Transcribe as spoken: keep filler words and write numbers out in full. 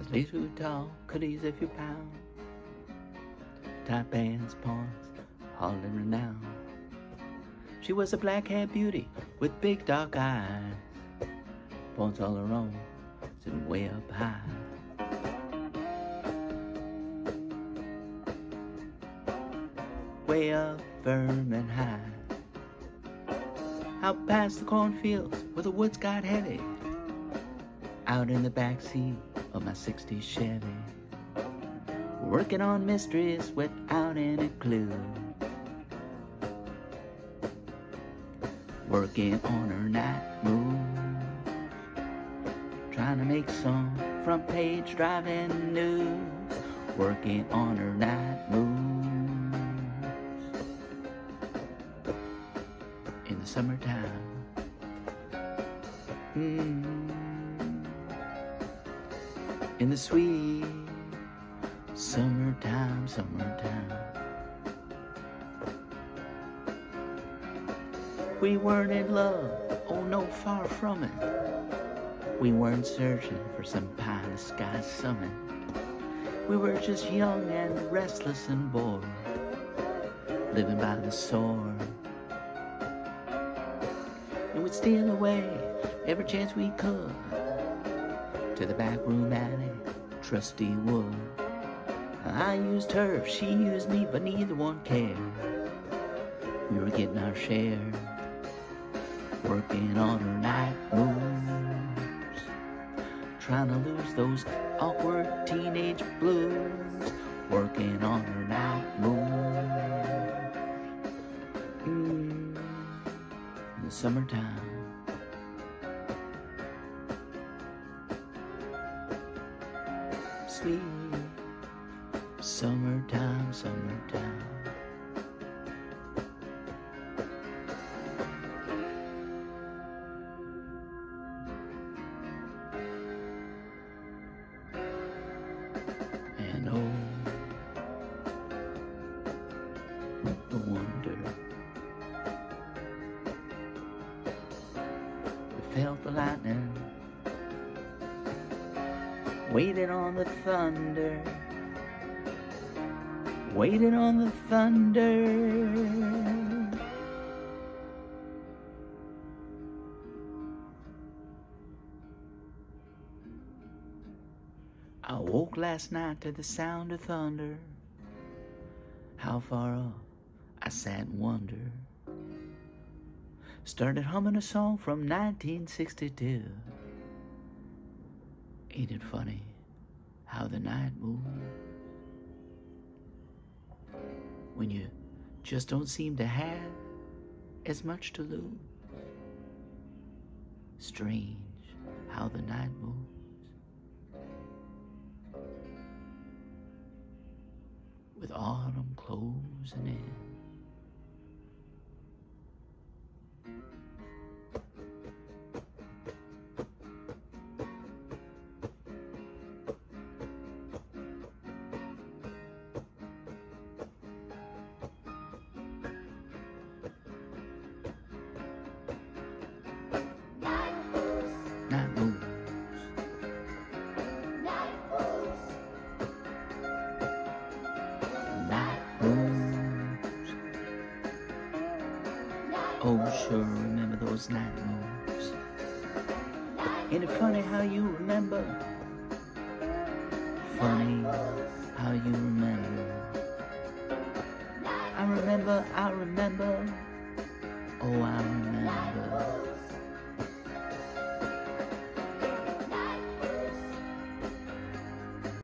a little tall, could ease a few pounds. Tight bands, pawns, hollering renown. She was a black-haired beauty with big dark eyes. Bones all her own, sitting way up high. Way up firm and high. Out past the cornfields where the woods got heavy. Out in the backseat of my sixties Chevy. Working on mysteries without any clue. Working on her night moves. Trying to make some front page driving news. Working on her night moves. In the summertime. Mm. In the sweet summertime, summertime. We weren't in love, oh no, far from it. We weren't searching for some pie in the sky summit. We were just young and restless and bored, living by the sword. And we'd steal away every chance we could to the back room alley, trusty wood. I used her, she used me, but neither one cared. We were getting our share, working on her night moves, trying to lose those awkward teenage blues, working on her night moves. Mm, in the summertime. Sweet summertime, summertime. And oh, the wonder. We felt the lightning, waiting on the thunder, waiting on the thunder. I woke last night to the sound of thunder. How far up? I sat and wondered. Started humming a song from nineteen sixty-two. Ain't it funny how the night moves? When you just don't seem to have as much to lose. Strange how the night moves. With autumn closing in. Night moves. Night moves. Oh, sure, remember those night moves. Ain't it funny how you remember? Funny how you remember. I remember, I remember. Oh, I remember.